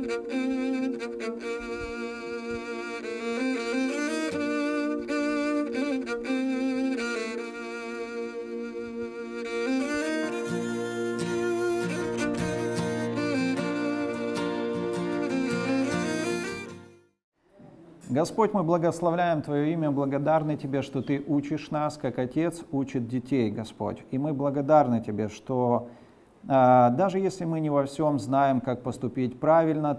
Господь, мы благословляем Твое имя, благодарны Тебе, что Ты учишь нас, как Отец учит детей, Господь. И мы благодарны Тебе, что даже если мы не во всем знаем, как поступить правильно,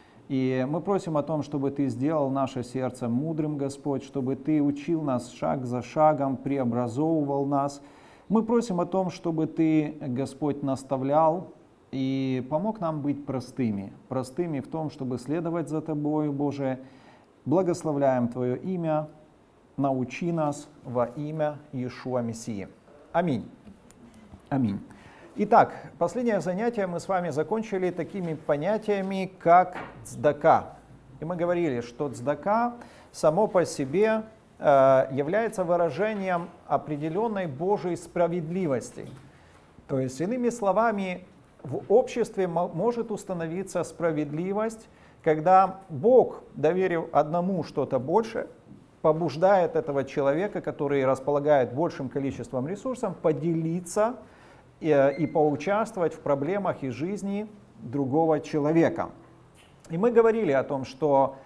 и мы просим о том, чтобы Ты сделал наше сердце мудрым, Господь, чтобы Ты учил нас шаг за шагом, преобразовывал нас. Мы просим о том, чтобы Ты, Господь, наставлял и помог нам быть простыми в том, чтобы следовать за Тобою, Боже. Благословляем Твое имя, научи нас во имя Иешуа Мессии. Аминь. Аминь. Итак, последнее занятие мы с вами закончили такими понятиями, как цдака. И мы говорили, что цдака само по себе является выражением определенной Божьей справедливости. То есть, иными словами, в обществе может установиться справедливость, когда Бог, доверив одному что-то больше, побуждает этого человека, который располагает большим количеством ресурсов, поделиться и поучаствовать в проблемах и жизни другого человека. И мы говорили о том, что,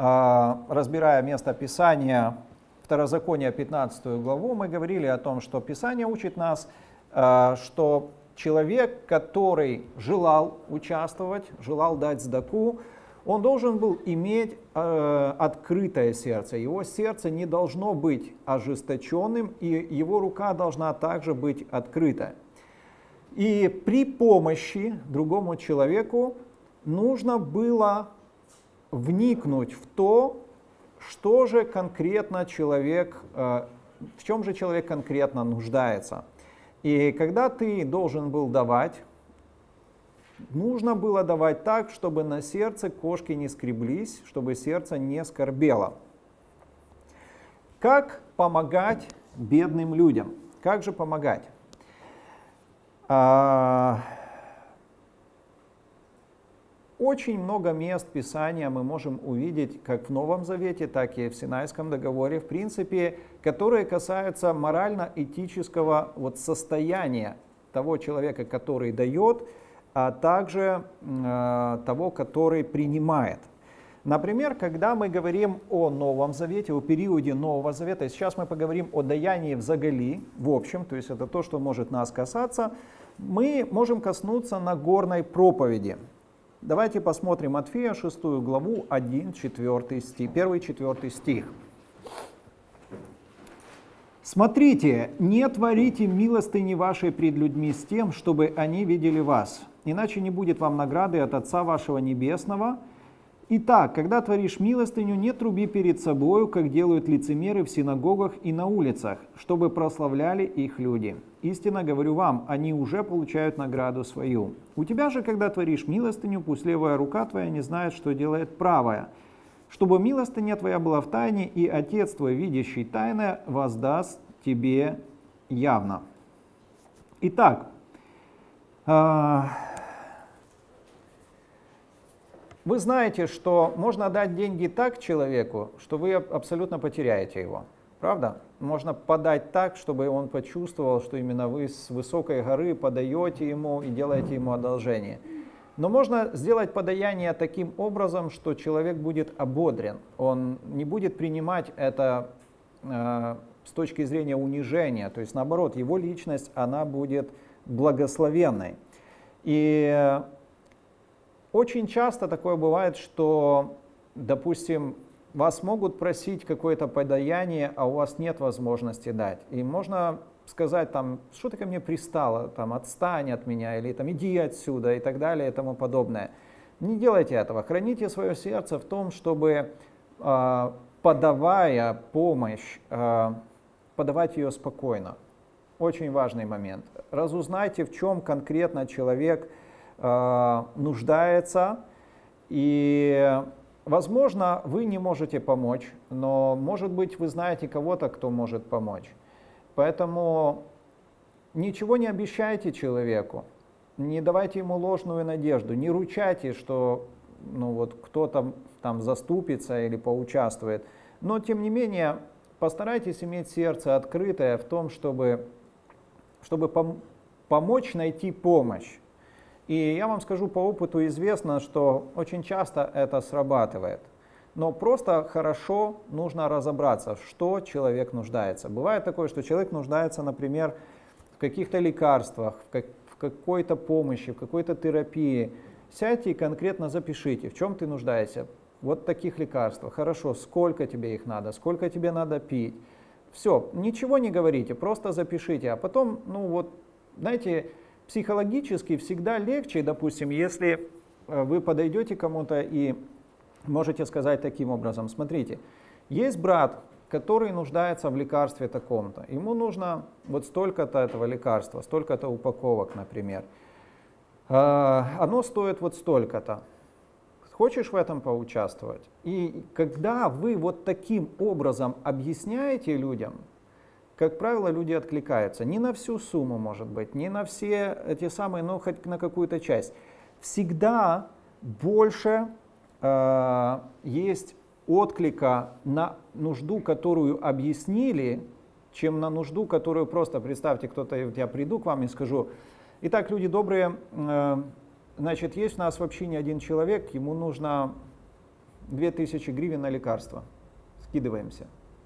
разбирая место Писания, Второзакония 15 главу, мы говорили о том, что Писание учит нас, что человек, который желал участвовать, желал дать цдаку, он должен был иметь открытое сердце. Его сердце не должно быть ожесточенным, и его рука должна также быть открыта. И при помощи другому человеку нужно было вникнуть в то, что же конкретно человек, в чем же человек конкретно нуждается. И когда ты должен был давать, нужно было давать так, чтобы на сердце кошки не скреблись, чтобы сердце не скорбело. Как помогать бедным людям? Как же помогать? Очень много мест Писания мы можем увидеть как в Новом Завете, так и в Синайском договоре, в принципе, которые касаются морально-этического состояния того человека, который дает, а также того, который принимает. Например, когда мы говорим о Новом Завете, о периоде Нового Завета, сейчас мы поговорим о даянии взагали, в общем, то есть это то, что может нас касаться, мы можем коснуться Нагорной проповеди. Давайте посмотрим Матфея 6 главу 1-4 стих, 1-4 стих. «Смотрите, не творите милостыни вашей пред людьми с тем, чтобы они видели вас, иначе не будет вам награды от Отца вашего Небесного. Итак, когда творишь милостыню, не труби перед собою, как делают лицемеры в синагогах и на улицах, чтобы прославляли их люди. Истинно говорю вам, они уже получают награду свою. У тебя же, когда творишь милостыню, пусть левая рука твоя не знает, что делает правая, чтобы милостыня твоя была в тайне, и Отец твой, видящий тайное, воздаст тебе явно». Итак, вы знаете, что можно дать деньги так человеку, что вы абсолютно потеряете его. Правда? Можно подать так, чтобы он почувствовал, что именно вы с высокой горы подаете ему и делаете ему одолжение. Но можно сделать подаяние таким образом, что человек будет ободрен. Он не будет принимать это с точки зрения унижения. То есть наоборот, его личность, она будет благословенной. И очень часто такое бывает, что, допустим, вас могут просить какое-то подаяние, а у вас нет возможности дать. И можно сказать, там, что ты ко мне пристала, там, отстань от меня, или там, иди отсюда, и так далее, и тому подобное. Не делайте этого. Храните свое сердце в том, чтобы, подавая помощь, подавать ее спокойно. Очень важный момент. Разузнайте, в чем конкретно человек нуждается, и возможно, вы не можете помочь, но, может быть, вы знаете кого-то, кто может помочь. Поэтому ничего не обещайте человеку, не давайте ему ложную надежду, не ручайте, что ну, вот кто-то там заступится или поучаствует. Но, тем не менее, постарайтесь иметь сердце открытое в том, чтобы помочь найти помощь. И я вам скажу, по опыту известно, что очень часто это срабатывает. Но просто хорошо нужно разобраться, в что человек нуждается. Бывает такое, что человек нуждается, например, в каких-то лекарствах, в какой-то помощи, в какой-то терапии. Сядьте и конкретно запишите, в чем ты нуждаешься. Вот таких лекарствах. Хорошо, сколько тебе их надо, сколько тебе надо пить. Все, ничего не говорите, просто запишите. А потом, ну вот, знаете, психологически всегда легче, допустим, если вы подойдете к кому-то и можете сказать таким образом: смотрите, есть брат, который нуждается в лекарстве таком-то. Ему нужно вот столько-то этого лекарства, столько-то упаковок, например. Оно стоит вот столько-то. Хочешь в этом поучаствовать? И когда вы вот таким образом объясняете людям, как правило, люди откликаются. Не на всю сумму, может быть, не на все эти самые, но хоть на какую-то часть. Всегда больше есть отклика на нужду, которую объяснили, чем на нужду, которую просто, представьте, я приду к вам и скажу: итак, люди добрые, значит, есть у нас в общине один человек, ему нужно 2000 гривен на лекарства. Скидываемся.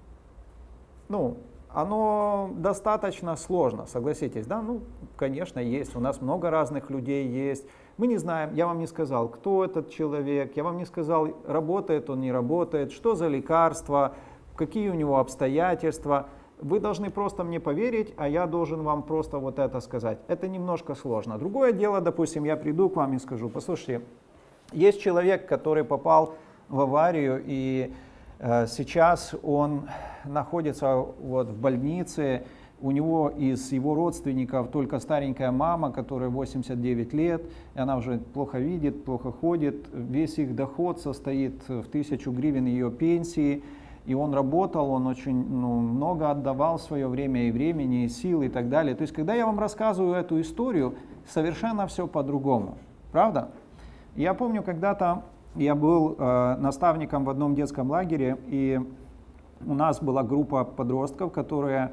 Ну, оно достаточно сложно, согласитесь, да? Ну, конечно, есть. У нас много разных людей есть. Мы не знаем, я вам не сказал, кто этот человек, я вам не сказал, работает он, не работает, что за лекарства, какие у него обстоятельства. Вы должны просто мне поверить, а я должен вам просто вот это сказать. Это немножко сложно. Другое дело, допустим, я приду к вам и скажу: послушайте, есть человек, который попал в аварию, и сейчас он находится вот в больнице. У него из его родственников только старенькая мама, которой 89 лет, и она уже плохо видит, плохо ходит. Весь их доход состоит в 1000 гривен ее пенсии. И он работал, он очень много отдавал в свое время и времени, и сил, и так далее. То есть, когда я вам рассказываю эту историю, совершенно все по-другому. Правда? Я помню, когда-то я был наставником в одном детском лагере, и у нас была группа подростков, которые,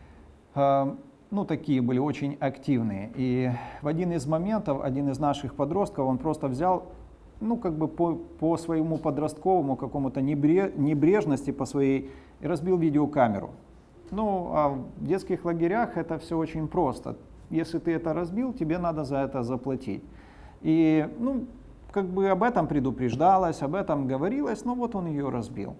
такие были очень активные. И в один из моментов, один из наших подростков, он просто взял, по своему подростковому какому-то небрежности по своей, и разбил видеокамеру. А в детских лагерях это все очень просто. Если ты это разбил, тебе надо за это заплатить. И, об этом предупреждалось, об этом говорилось, но вот он ее разбил.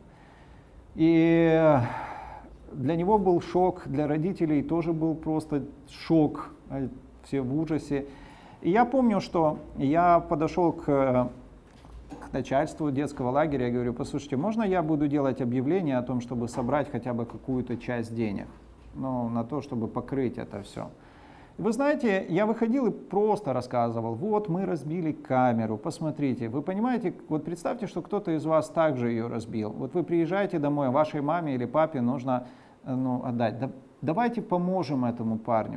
И для него был шок, для родителей тоже был просто шок, все в ужасе. И я помню, что я подошел к начальству детского лагеря, я говорю: послушайте, можно я буду делать объявление о том, чтобы собрать хотя бы какую-то часть денег, на то, чтобы покрыть это все. Вы знаете, я выходил и просто рассказывал: вот мы разбили камеру, посмотрите. Вы понимаете, вот представьте, что кто-то из вас также ее разбил. Вот вы приезжаете домой, вашей маме или папе нужно отдать. Давайте поможем этому парню.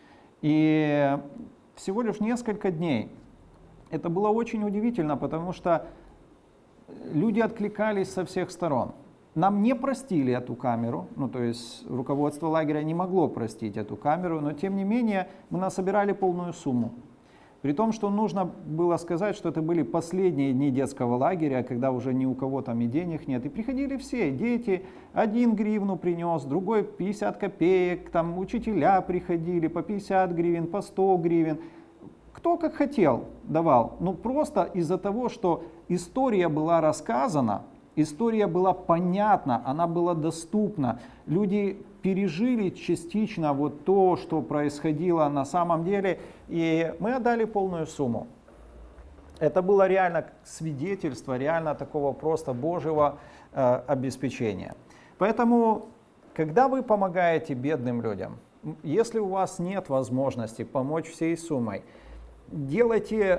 И всего лишь несколько дней. Это было очень удивительно, потому что люди откликались со всех сторон. Нам не простили эту камеру, то есть руководство лагеря не могло простить эту камеру, но тем не менее мы насобирали полную сумму. При том, что нужно было сказать, что это были последние дни детского лагеря, когда уже ни у кого там и денег нет. И приходили все, дети, 1 гривну принес, другой 50 копеек, там учителя приходили по 50 гривен, по 100 гривен. Кто как хотел давал, просто из-за того, что история была рассказана, история была понятна, она была доступна. Люди пережили частично вот то, что происходило на самом деле, и мы отдали полную сумму. Это было реально свидетельство, реально такого просто Божьего обеспечения. Поэтому, когда вы помогаете бедным людям, если у вас нет возможности помочь всей суммой, делайте,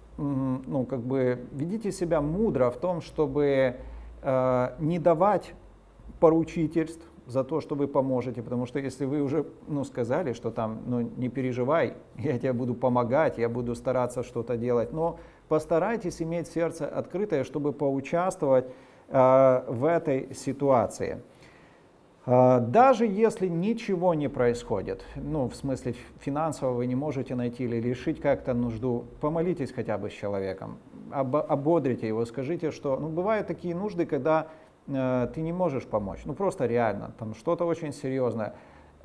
ведите себя мудро в том, чтобы не давать поручительств за то, что вы поможете, потому что если вы уже сказали, что там, не переживай, я тебе буду помогать, я буду стараться что-то делать, но постарайтесь иметь сердце открытое, чтобы поучаствовать в этой ситуации. Даже если ничего не происходит, ну, в смысле финансово вы не можете найти или решить как-то нужду, помолитесь хотя бы с человеком, ободрите его, скажите, что, ну, бывают такие нужды, когда ты не можешь помочь, ну, просто реально, там что-то очень серьезное.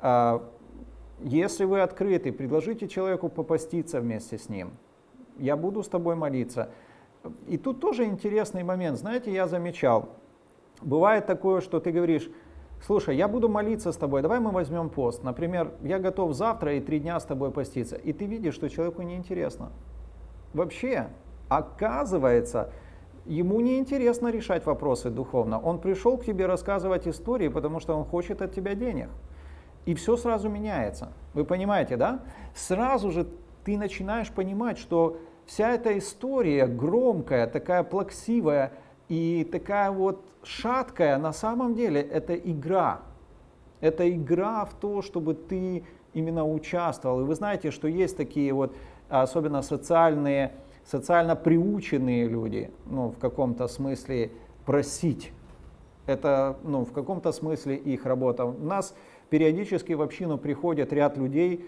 Если вы открыты, предложите человеку попаститься вместе с ним, я буду с тобой молиться. И тут тоже интересный момент, знаете, я замечал, бывает такое, что ты говоришь: слушай, я буду молиться с тобой, давай мы возьмем пост. Например, я готов завтра и 3 дня с тобой поститься. И ты видишь, что человеку неинтересно. Вообще, оказывается, ему неинтересно решать вопросы духовно. Он пришел к тебе рассказывать истории, потому что он хочет от тебя денег. И все сразу меняется. Вы понимаете, да? Сразу же ты начинаешь понимать, что вся эта история громкая, такая плаксивая, и такая вот шаткая, на самом деле это игра. Это игра в то, чтобы ты именно участвовал. И вы знаете, что есть такие вот, особенно социально приученные люди, ну, в каком-то смысле просить. Это, ну, в каком-то смысле их работа. У нас периодически в общину приходят ряд людей,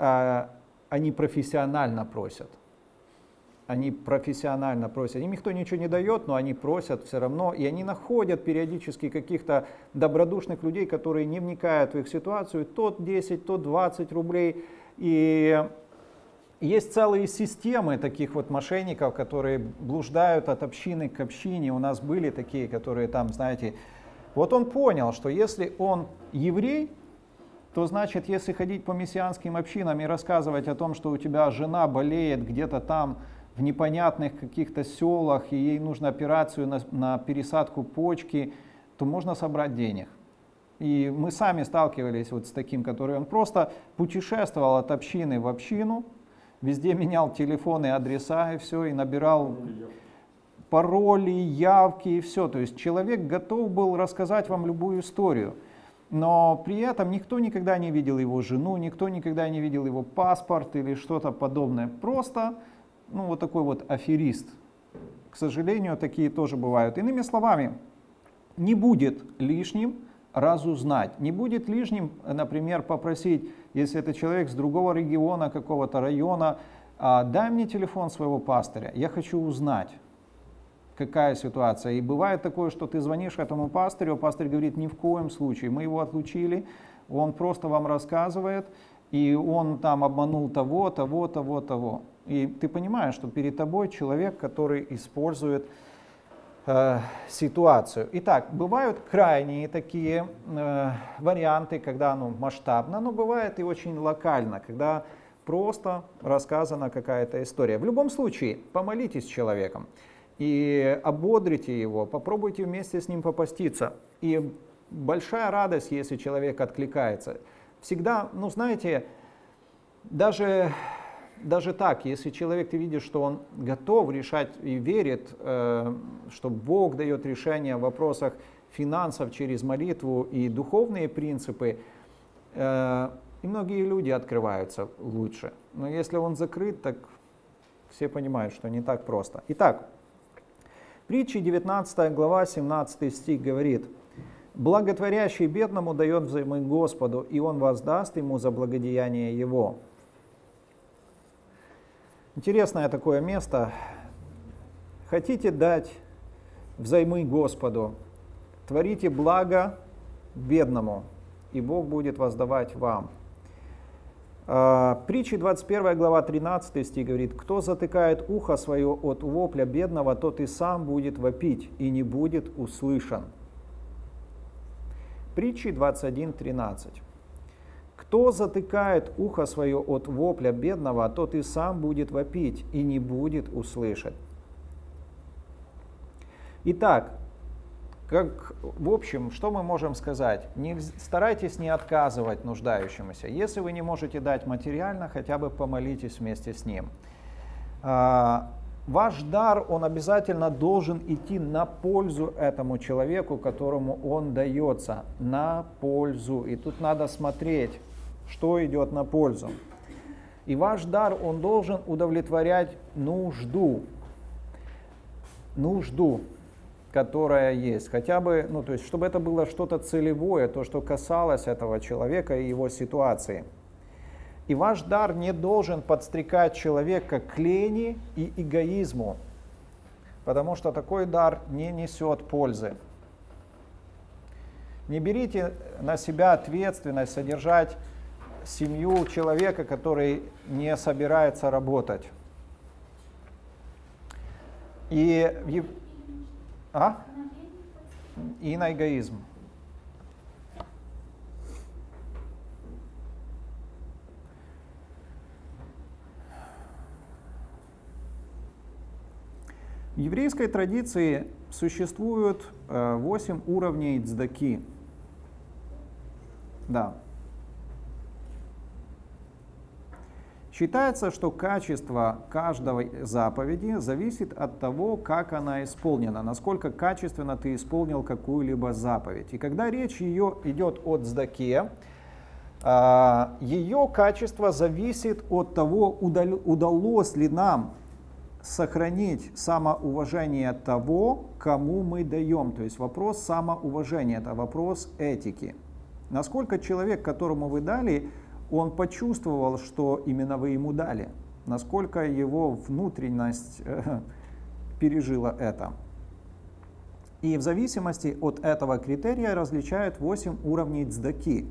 они профессионально просят. Они профессионально просят. Им никто ничего не дает, но они просят все равно. И они находят периодически каких-то добродушных людей, которые не вникают в их ситуацию. Тот 10, тот 20 рублей. И есть целые системы таких вот мошенников, которые блуждают от общины к общине. У нас были такие, которые там, знаете, вот он понял, что если он еврей, то значит, если ходить по мессианским общинам и рассказывать о том, что у тебя жена болеет где-то там, в непонятных каких-то селах, и ей нужно операцию на пересадку почки, то можно собрать денег. И мы сами сталкивались вот с таким, который он просто путешествовал от общины в общину, везде менял телефоны, адреса и все, и набирал пароли, явки и все. То есть человек готов был рассказать вам любую историю. Но при этом никто никогда не видел его жену, никто никогда не видел его паспорт или что-то подобное. Просто, ну, вот такой вот аферист. К сожалению, такие тоже бывают. Иными словами, не будет лишним разузнать, не будет лишним, например, попросить, если это человек с другого региона, какого-то района, дай мне телефон своего пастыря, я хочу узнать, какая ситуация. И бывает такое, что ты звонишь этому пастырю, пастырь говорит: ни в коем случае, мы его отлучили, он просто вам рассказывает, и он там обманул того, того, того, того. И ты понимаешь, что перед тобой человек, который использует ситуацию. Итак, бывают крайние такие варианты, когда масштабно, но бывает и очень локально, когда просто рассказана какая-то история. В любом случае, помолитесь с человеком и ободрите его, попробуйте вместе с ним попаститься. И большая радость, если человек откликается. Всегда, знаете, даже так, если человек, ты видишь, что он готов решать и верит, что Бог дает решение в вопросах финансов через молитву и духовные принципы, и многие люди открываются лучше. Но если он закрыт, так все понимают, что не так просто. Итак, Притчи 19 глава 17 стих говорит: «Благотворящий бедному дает взаймы Господу, и он воздаст ему за благодеяние его». Интересное такое место. Хотите дать взаймы Господу, творите благо бедному, и Бог будет воздавать вам. Притчи 21 глава 13 стих говорит: «Кто затыкает ухо свое от вопля бедного, тот и сам будет вопить, и не будет услышан». Притчи 21:13. «Кто затыкает ухо свое от вопля бедного, тот и сам будет вопить, и не будет услышать». Итак, в общем, что мы можем сказать? Старайтесь не отказывать нуждающемуся. Если вы не можете дать материально, хотя бы помолитесь вместе с ним. Ваш дар, он обязательно должен идти на пользу этому человеку, которому он дается. На пользу. И тут надо смотреть, что идет на пользу. И ваш дар, он должен удовлетворять нужду. нужду, которая есть, хотя бы, ну, то есть, чтобы это было что-то целевое, то, что касалось этого человека и его ситуации. И ваш дар не должен подстрекать человека к лени и эгоизму, потому что такой дар не несет пользы. Не берите на себя ответственность содержать семью человека, который не собирается работать. И на эгоизм. В еврейской традиции существует 8 уровней цдаки. Да. Считается, что качество каждой заповеди зависит от того, как она исполнена, насколько качественно ты исполнил какую-либо заповедь. И когда речь идет о цдаке, ее качество зависит от того, удалось ли нам сохранить самоуважение того, кому мы даем. То есть вопрос самоуважения, это вопрос этики. Насколько человек, которому вы дали, он почувствовал, что именно вы ему дали, насколько его внутренность пережила это. И в зависимости от этого критерия различают 8 уровней цдаки.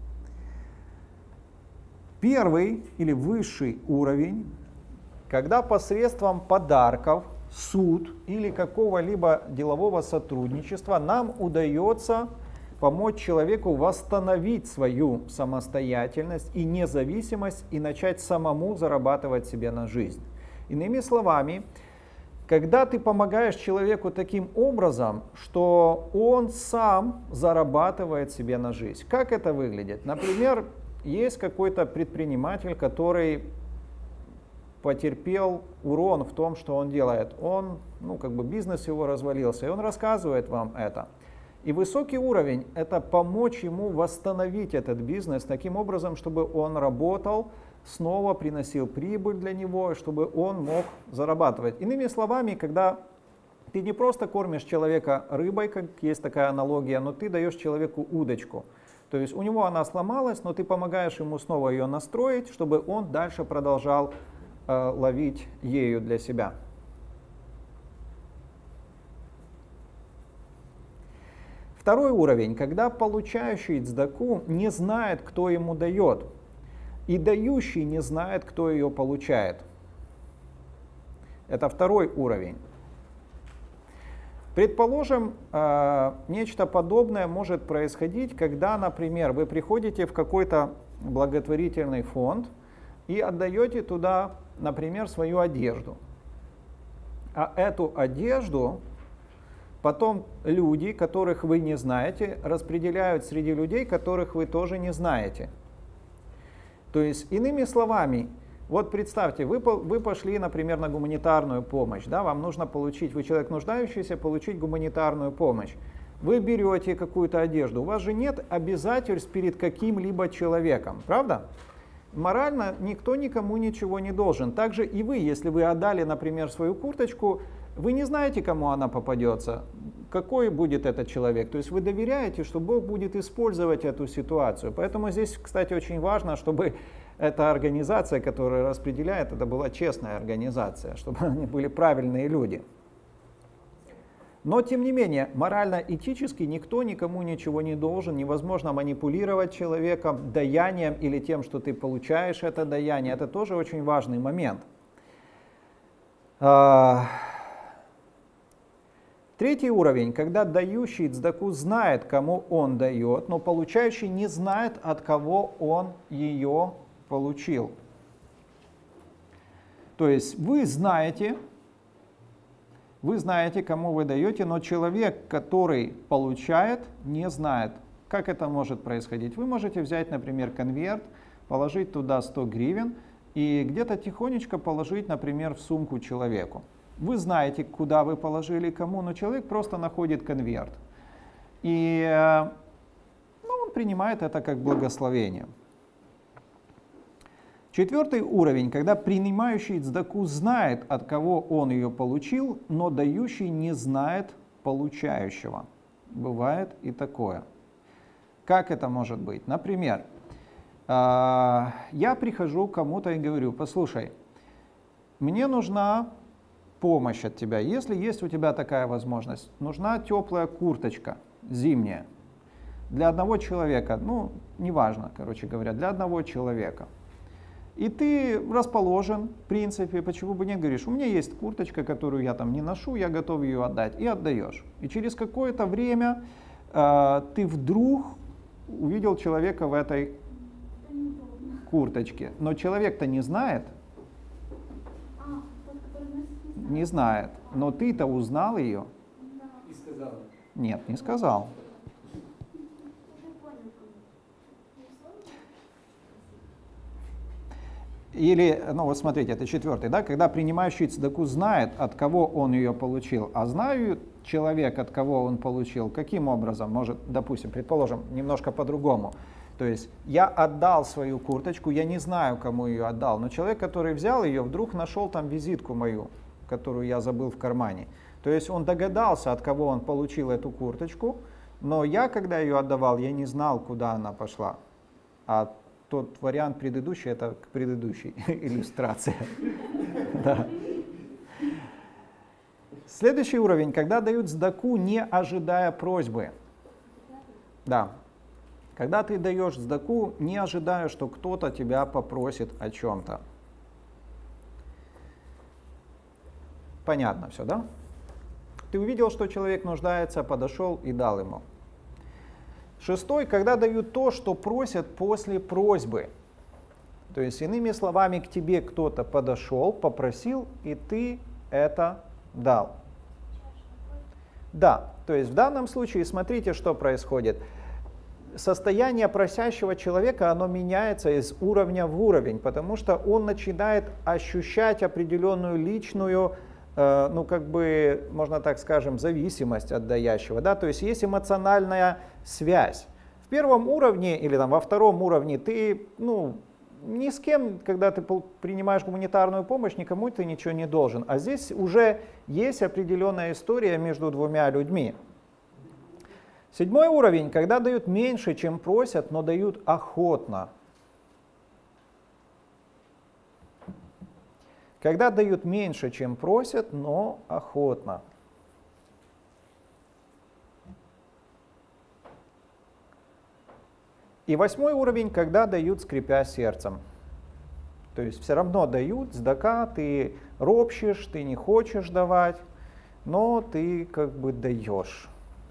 Первый или высший уровень, когда посредством подарков, суд или какого-либо делового сотрудничества нам удается помочь человеку восстановить свою самостоятельность и независимость и начать самому зарабатывать себе на жизнь. Иными словами, когда ты помогаешь человеку таким образом, что он сам зарабатывает себе на жизнь. Как это выглядит? Например, есть какой-то предприниматель, который потерпел урон в том, что он делает. Бизнес его развалился, и он рассказывает вам это. И высокий уровень – это помочь ему восстановить этот бизнес таким образом, чтобы он работал, снова приносил прибыль для него, чтобы он мог зарабатывать. Иными словами, когда ты не просто кормишь человека рыбой, как есть такая аналогия, но ты даешь человеку удочку. То есть у него она сломалась, но ты помогаешь ему снова ее настроить, чтобы он дальше продолжал ловить ею для себя. Второй уровень, когда получающий цдаку не знает, кто ему дает, и дающий не знает, кто ее получает. Это второй уровень. Предположим, нечто подобное может происходить, когда, например, вы приходите в какой-то благотворительный фонд и отдаете туда, например, свою одежду. А эту одежду потом люди, которых вы не знаете, распределяют среди людей, которых вы тоже не знаете. То есть, иными словами, вот представьте, вы пошли, например, на гуманитарную помощь, да, вам нужно получить, вы человек нуждающийся, получить гуманитарную помощь. Вы берете какую-то одежду, у вас же нет обязательств перед каким-либо человеком, правда? Морально никто никому ничего не должен. Также и вы, если вы отдали, например, свою курточку, вы не знаете, кому она попадется, какой будет этот человек. То есть вы доверяете, что Бог будет использовать эту ситуацию. Поэтому здесь, кстати, очень важно, чтобы эта организация, которая распределяет, это была честная организация, чтобы они были правильные люди. Но, тем не менее, морально-этически никто никому ничего не должен, невозможно манипулировать человеком, даянием или тем, что ты получаешь это даяние. Это тоже очень важный момент. Третий уровень, когда дающий цдаку знает, кому он дает, но получающий не знает, от кого он ее получил. То есть вы знаете, кому вы даете, но человек, который получает, не знает. Как это может происходить? Вы можете взять, например, конверт, положить туда 100 гривен и где-то тихонечко положить, например, в сумку человеку. Вы знаете, куда вы положили, кому, но человек просто находит конверт. И он принимает это как благословение. Четвертый уровень, когда принимающий цдаку знает, от кого он ее получил, но дающий не знает получающего. Бывает и такое. Как это может быть? Например, я прихожу к кому-то и говорю: послушай, мне нужна помощь от тебя, если есть у тебя такая возможность. Нужна теплая курточка, зимняя, для одного человека, ну, неважно, короче говоря, для одного человека. И ты расположен, в принципе, почему бы не, говоришь: у меня есть курточка, которую я там не ношу, я готов ее отдать, и отдаешь. И через какое-то время ты вдруг увидел человека в этой курточке, но человек-то не знает, не знает, но ты-то узнал ее. И сказал. Нет, не сказал. Или, ну вот смотрите, это четвертый, да, когда принимающий цдаку знает, от кого он ее получил, а знает человек, от кого он получил, каким образом, может, допустим, предположим, немножко по-другому. То есть я отдал свою курточку, я не знаю, кому ее отдал, но человек, который взял ее, вдруг нашел там визитку мою, которую я забыл в кармане. То есть он догадался, от кого он получил эту курточку, но я, когда ее отдавал, я не знал, куда она пошла. А тот вариант предыдущий, это к предыдущей иллюстрации. Да. Следующий уровень, когда дают цдаку, не ожидая просьбы. Да. Когда ты даешь цдаку, не ожидая, что кто-то тебя попросит о чем-то. Понятно все, да? Ты увидел, что человек нуждается, подошел и дал ему. Шестой, когда дают то, что просят после просьбы. То есть, иными словами, к тебе кто-то подошел, попросил, и ты это дал. Да, то есть в данном случае смотрите, что происходит. Состояние просящего человека, оно меняется из уровня в уровень, потому что он начинает ощущать определенную личную, ну как бы, можно так скажем, зависимость от даящего. Да? То есть есть эмоциональная связь. В первом уровне или там, во втором уровне ты, ну, ни с кем, когда ты принимаешь гуманитарную помощь, никому ты ничего не должен. А здесь уже есть определенная история между двумя людьми. Седьмой уровень, когда дают меньше, чем просят, но дают охотно. Когда дают меньше, чем просят, но охотно. И восьмой уровень, когда дают, скрипя сердцем. То есть все равно дают, цдака, ты ропщешь, ты не хочешь давать, но ты как бы даешь.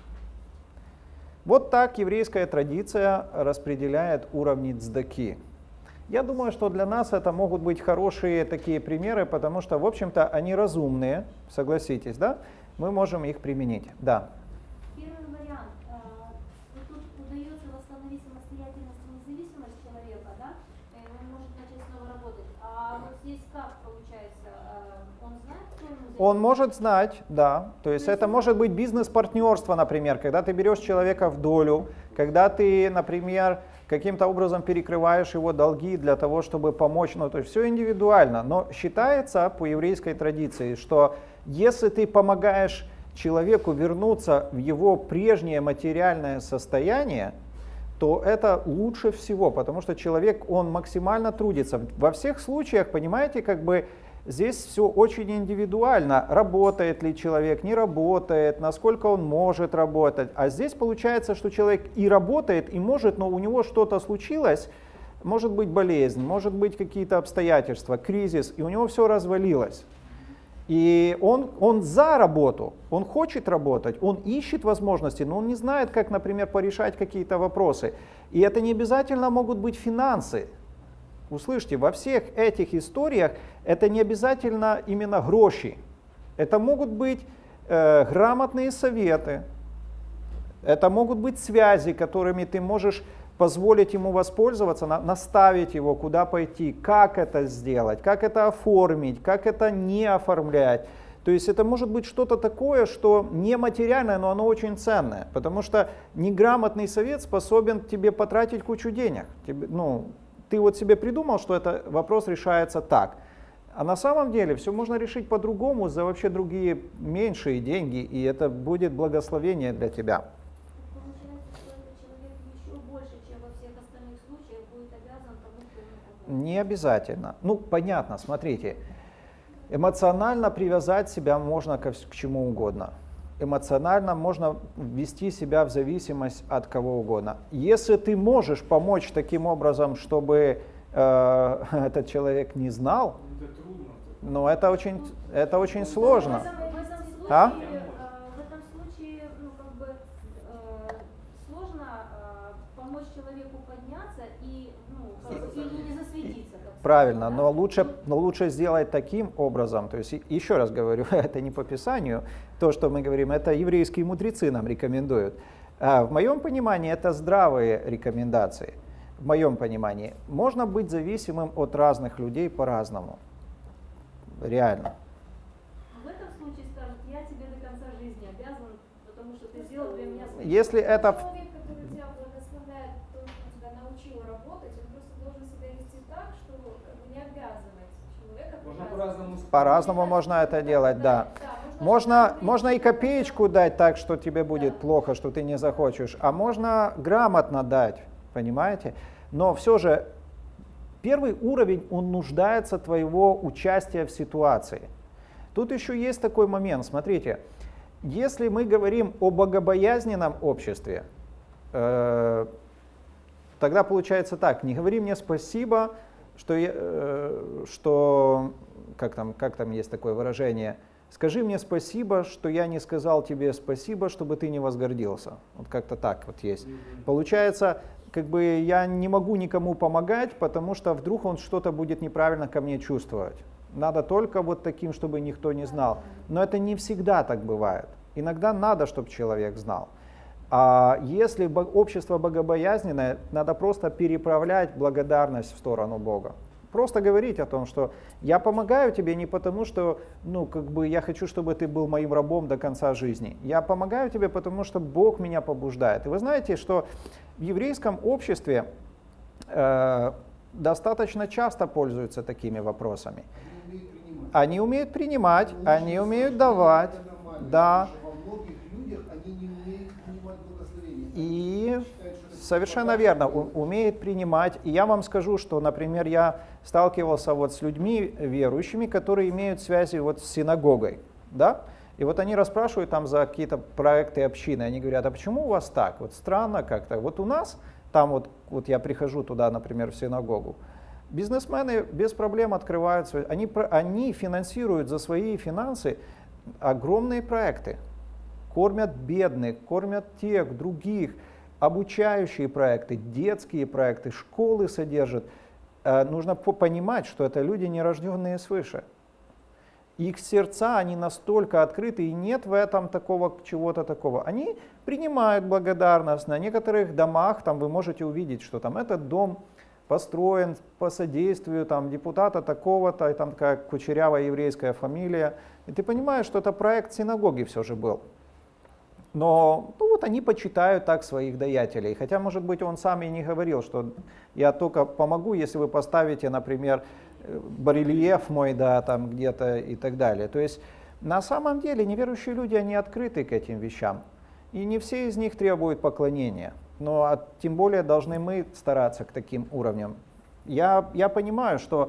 Вот так еврейская традиция распределяет уровни цдаки. Я думаю, что для нас это могут быть хорошие такие примеры, потому что, в общем-то, они разумные, согласитесь, да? Мы можем их применить. Да. Первый вариант. Тут удается восстановить самостоятельность и независимость человека, да? Он может начать снова работать. А вот здесь как получается? Он знает, кто ему занимается? Он может знать, да. То есть это может быть бизнес-партнерство, например, когда ты берешь человека в долю, когда ты, например, каким-то образом перекрываешь его долги для того, чтобы помочь. Ну, то есть все индивидуально. Но считается по еврейской традиции, что если ты помогаешь человеку вернуться в его прежнее материальное состояние, то это лучше всего, потому что человек, он максимально трудится. Во всех случаях, понимаете, как бы здесь все очень индивидуально. Работает ли человек, не работает, насколько он может работать. А здесь получается, что человек и работает, и может, но у него что-то случилось, может быть болезнь, может быть какие-то обстоятельства, кризис, и у него все развалилось. И он за работу, он хочет работать, он ищет возможности, но он не знает, как, например, порешать какие-то вопросы. И это не обязательно могут быть финансы. Услышьте, во всех этих историях это не обязательно именно гроши. Это могут быть грамотные советы, это могут быть связи, которыми ты можешь позволить ему воспользоваться, наставить его, куда пойти, как это сделать, как это оформить, как это не оформлять. То есть это может быть что-то такое, что нематериальное, но оно очень ценное, потому что неграмотный совет способен тебе потратить кучу денег. ты вот себе придумал, что этот вопрос решается так. А на самом деле все можно решить по-другому за вообще другие меньшие деньги, и это будет благословение для тебя. Получается, что этот человек еще больше, чем во всех остальных случаях, будет обязан тому, кто ему помог. Не обязательно. Ну, понятно, смотрите. Эмоционально привязать себя можно к чему угодно. Эмоционально можно ввести себя в зависимость от кого угодно. Если ты можешь помочь таким образом, чтобы этот человек не знал, но это очень сложно. А? В этом случае ну, как бы, сложно помочь человеку подняться и, ну, как бы, и не засветиться. Так Правильно, сказать, да? но лучше сделать таким образом. То есть, еще раз говорю, это не по Писанию, то, что мы говорим, это еврейские мудрецы нам рекомендуют. В моем понимании это здравые рекомендации. В моем понимании можно быть зависимым от разных людей по-разному. Реально. В этом случае скажут, я тебе до конца жизни обязан, потому что ты сделал для меня свой. Если это... Человек, который тебя благословляет, тот, кто тебя научил работать, он просто должен себя вести так, что как бы не обязывать человека. Можно по-разному. По-разному можно это делать, да. Можно и копеечку дать так, что тебе будет плохо, что ты не захочешь, а можно грамотно дать, понимаете? Но все же первый уровень, он нуждается твоего участия в ситуации. Тут еще есть такой момент, смотрите, если мы говорим о богобоязненном обществе, тогда получается так, не говори мне спасибо, что как там есть такое выражение, скажи мне спасибо, что я не сказал тебе спасибо, чтобы ты не возгордился. Вот как-то так вот есть. Получается, как бы я не могу никому помогать, потому что вдруг он что-то будет неправильно ко мне чувствовать. Надо только вот таким, чтобы никто не знал. Но это не всегда так бывает. Иногда надо, чтобы человек знал. А если общество богобоязненное, надо просто переправлять благодарность в сторону Бога. Просто говорить о том, что я помогаю тебе не потому, что я хочу, чтобы ты был моим рабом до конца жизни. Я помогаю тебе, потому что Бог меня побуждает. И вы знаете, что в еврейском обществе достаточно часто пользуются такими вопросами. Они умеют принимать, они умеют давать. Да. И совершенно верно, умеет принимать. И я вам скажу, что, например, я сталкивался вот с людьми верующими, которые имеют связи вот с синагогой, да? И вот они расспрашивают там за какие-то проекты общины, они говорят, а почему у вас так? Вот странно как-то. Вот у нас, там вот я прихожу туда, например, в синагогу, бизнесмены без проблем открывают свои, они финансируют за свои финансы огромные проекты, кормят бедных, кормят тех, других, обучающие проекты, детские проекты, школы содержат. Нужно понимать, что это люди, не рожденные свыше. Их сердца, они настолько открыты, и нет в этом такого чего-то такого. Они принимают благодарность. На некоторых домах там вы можете увидеть, что там этот дом построен по содействию там, депутата такого-то, и там такая кучерявая еврейская фамилия. И ты понимаешь, что это проект синагоги все же был. Но вот они почитают так своих даятелей. Хотя, может быть, он сам и не говорил, что я только помогу, если вы поставите, например, барельеф мой, да, там где-то и так далее. То есть на самом деле неверующие люди, они открыты к этим вещам. И не все из них требуют поклонения. Но тем более должны мы стараться к таким уровням. Я понимаю, что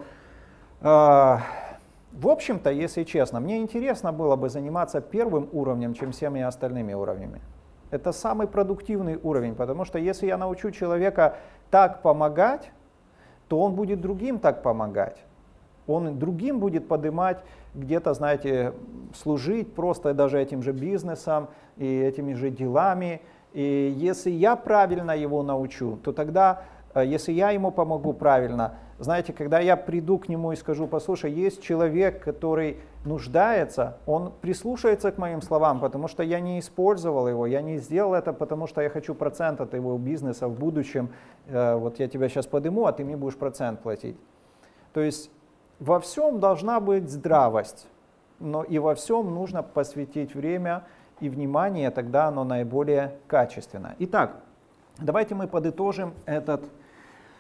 в общем-то, если честно, мне интересно было бы заниматься первым уровнем, чем всеми остальными уровнями. Это самый продуктивный уровень, потому что если я научу человека так помогать, то он будет другим так помогать. Он другим будет поднимать, где-то, знаете, служить просто даже этим же бизнесом и этими же делами. И если я правильно его научу, то тогда, если я ему помогу правильно, знаете, когда я приду к нему и скажу, послушай, есть человек, который нуждается, он прислушается к моим словам, потому что я не использовал его, я не сделал это, потому что я хочу процент от его бизнеса в будущем. Вот я тебя сейчас подниму, а ты мне будешь процент платить. То есть во всем должна быть здравость, но и во всем нужно посвятить время и внимание, тогда оно наиболее качественно. Итак, давайте мы подытожим этот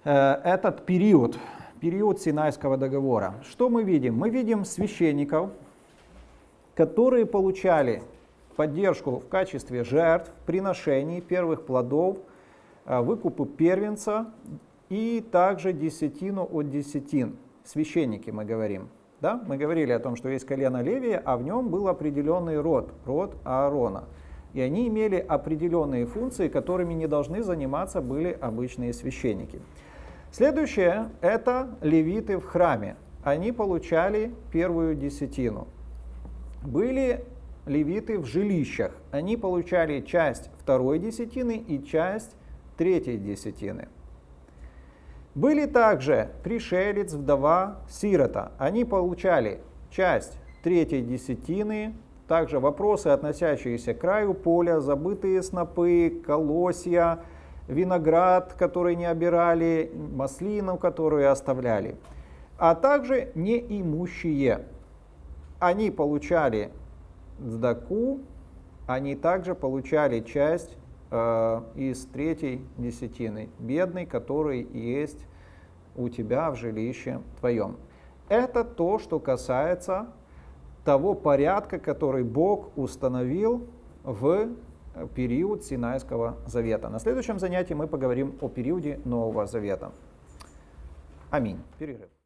этот период Синайского договора. Что мы видим? Мы видим священников, которые получали поддержку в качестве жертв, приношений, первых плодов, выкупы первенца и также десятину от десятин. Священники мы говорим. Да? Мы говорили о том, что есть колено Левия, а в нем был определенный род Аарона. И они имели определенные функции, которыми не должны заниматься были обычные священники. Следующее – это левиты в храме. Они получали первую десятину. Были левиты в жилищах. Они получали часть второй десятины и часть третьей десятины. Были также пришелец, вдова, сирота. Они получали часть третьей десятины, также вопросы, относящиеся к краю поля, забытые снопы, колосья, виноград, который не обирали, маслину, которую оставляли, а также неимущие. Они получали цдаку, они также получали часть из третьей десятины, бедный, который есть у тебя в жилище твоем. Это то, что касается того порядка, который Бог установил в период Синайского завета. На следующем занятии мы поговорим о периоде Нового Завета. Аминь. Перерыв.